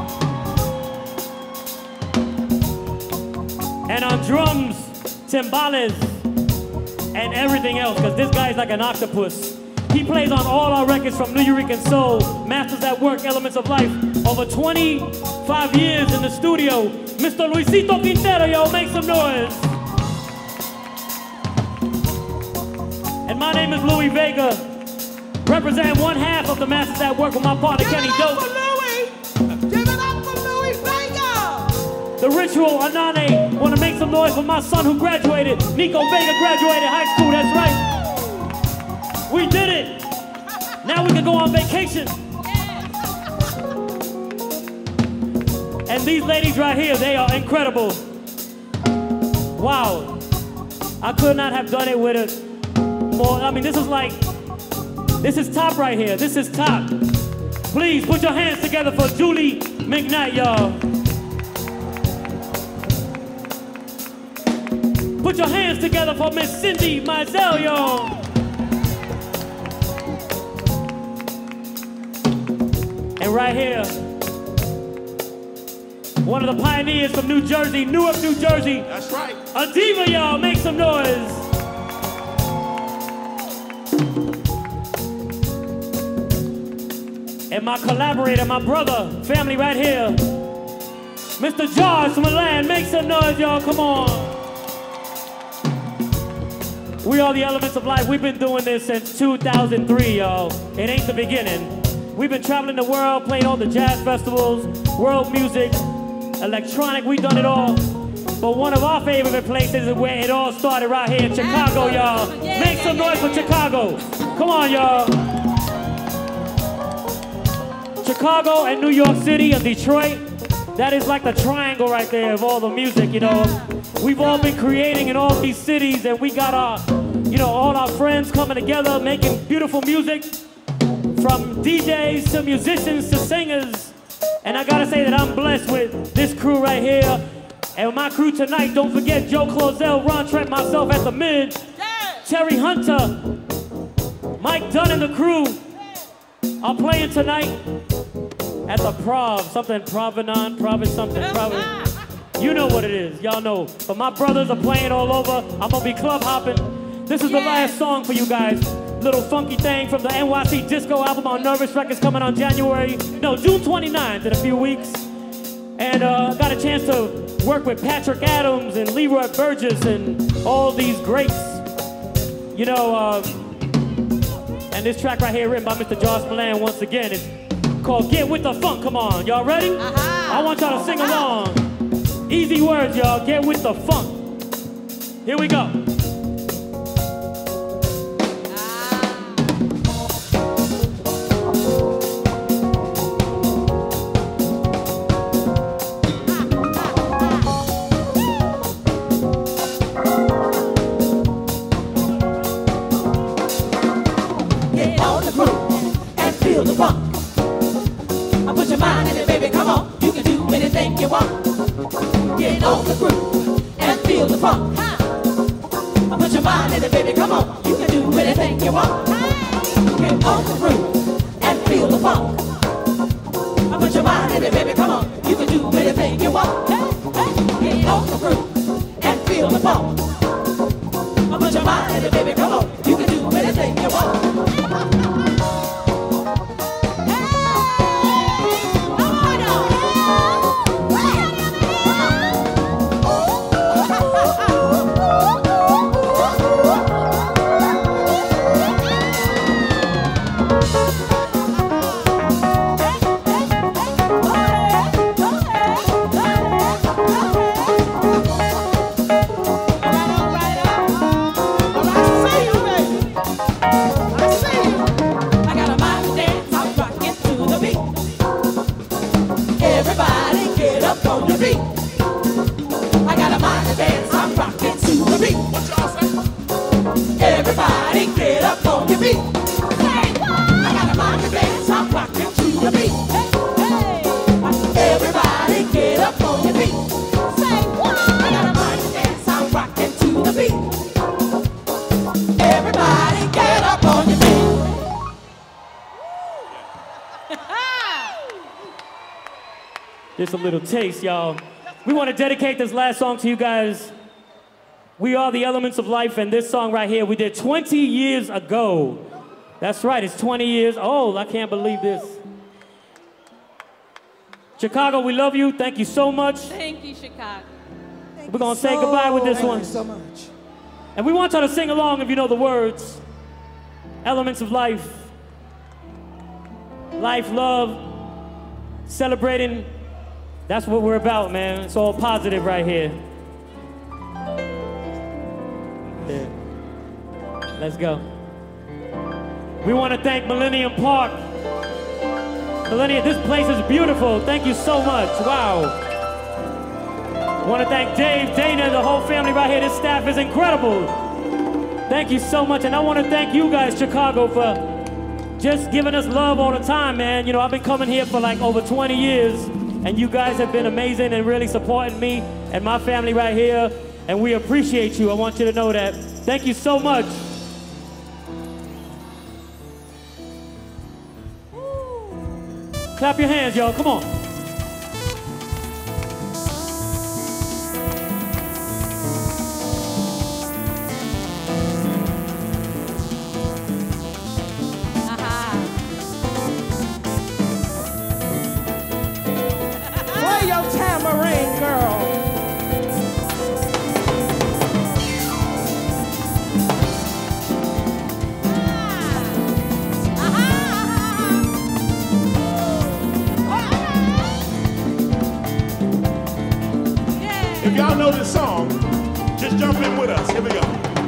And on drums, timbales, and everything else, because this guy's like an octopus. He plays on all our records from Nuyorican Soul, Masters at Work, Elements of Life. Over 25 years in the studio, Mr. Luisito Quintero, yo, make some noise. And my name is Louis Vega, representing one half of the Masters at Work with my partner, Kenny Dope. Give it up for Louis Vega! The Ritual, Anane, want to make some noise for my son who graduated. Nico Vega graduated high school, that's right. We did it. Now we can go on vacation. And these ladies right here, they are incredible. Wow. I could not have done it with a more, I mean, this is top right here. This is top. Please put your hands together for Julie McKnight, y'all. Put your hands together for Miss Cindy Mizell, y'all. And right here, one of the pioneers from New Jersey, Newark, New Jersey. That's right. Adiva, y'all, make some noise. And my collaborator, my brother, family right here, Mr. George Milan, make some noise, y'all, come on. We are the Elements of Life. We've been doing this since 2003, y'all. It ain't the beginning. We've been traveling the world, playing all the jazz festivals, world music, electronic, we've done it all. But one of our favorite places is where it all started right here in Chicago, y'all. Make some noise for Chicago. Come on, y'all. Chicago and New York City and Detroit, that is like the triangle right there of all the music, you know. We've all been creating in all these cities and we got our, you know, all our friends coming together, making beautiful music. From DJs to musicians to singers. And I gotta say that I'm blessed with this crew right here. And my crew tonight, don't forget Joe Closell, Ron Trent, myself at the mid, Terry Hunter, Mike Dunn and the crew are playing tonight at the Provenant. You know what it is, y'all know. But my brothers are playing all over. I'm gonna be club hopping. This is the last song for you guys. Little funky thing from the NYC Disco album on Nervous Records coming on June 29th in a few weeks. And got a chance to work with Patrick Adams and Leroy Burgess and all these greats. You know, and this track right here written by Mr. Josh Milan once again is called Get With The Funk. Come on, y'all ready? I want y'all to sing along. Easy words, y'all. Get with the funk. Here we go. Get on the groove and feel the funk. want. Put your mind in it, baby, come on. You can do anything you want. Get on the groove and feel the funk. Put your mind in it, baby, come on. You can do anything you want. Get on the groove and feel the funk. Put your mind in it, baby, come on. You can do anything you want. Everybody get up on your feet. I got a mind to dance, I'm rocking to the beat. Everybody get up on your feet. I got a mind to dance, I'm rocking to the beat. Everybody get up on your feet. Just a little taste, y'all. We want to dedicate this last song to you guys. We are the Elements of Life, and this song right here we did 20 years ago. That's right, it's 20 years old. I can't believe this. Chicago, we love you. Thank you so much. Thank you, Chicago. We're going to say goodbye with this one. Thank you so much. And we want y'all to sing along if you know the words. Elements of life. Life, love, celebrating. That's what we're about, man. It's all positive right here. Yeah. Let's go. We want to thank Millennium Park. Millennium, this place is beautiful. Thank you so much. Wow. I want to thank Dave, Dana, and the whole family right here. This staff is incredible. Thank you so much. And I want to thank you guys, Chicago, for just giving us love all the time, man. You know, I've been coming here for like over 20 years, and you guys have been amazing and really supporting me and my family right here. And we appreciate you. I want you to know that. Thank you so much. Clap your hands, y'all. Come on. Play your tambourine, girl. If y'all know this song, just jump in with us. Here we go.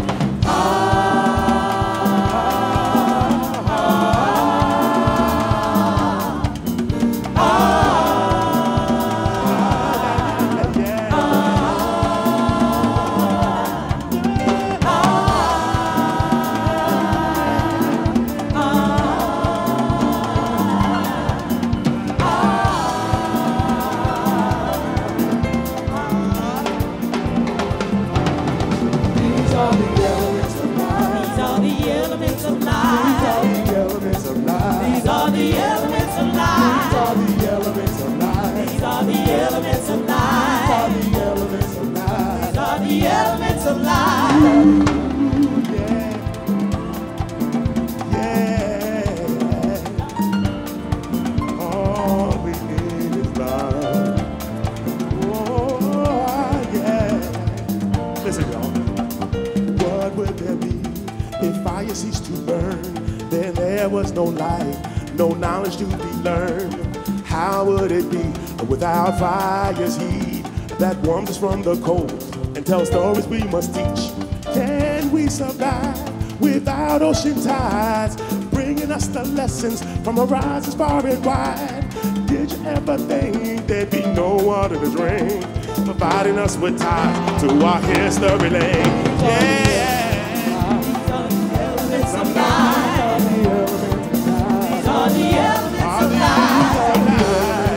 Ceased to burn, then there was no light, no knowledge to be learned. How would it be without fire's heat that warms us from the cold and tells stories we must teach? Can we survive without ocean tides, bringing us the lessons from horizons far and wide? Did you ever think there'd be no water to drink, providing us with ties to our history lane? Yeah.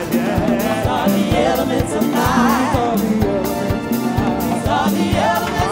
Elements of life.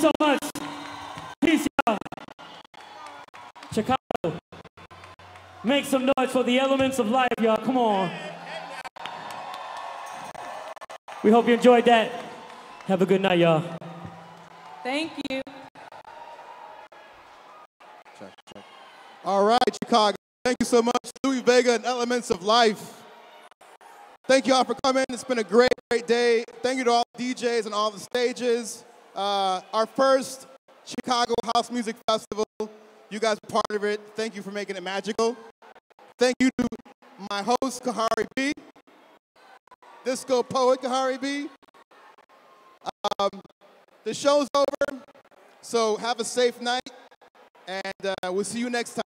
so much. Peace, y'all. Chicago. Make some noise for the elements of life, y'all. Come on. We hope you enjoyed that. Have a good night, y'all. Thank you. All right, Chicago. Thank you so much, Louis Vega and Elements of Life. Thank you all for coming. It's been a great, great day. Thank you to all the DJs and all the stages. Our first Chicago House Music Festival. You guys are part of it. Thank you for making it magical. Thank you to my host, Kahari B. Disco poet, Kahari B. The show's over, so have a safe night, and we'll see you next time.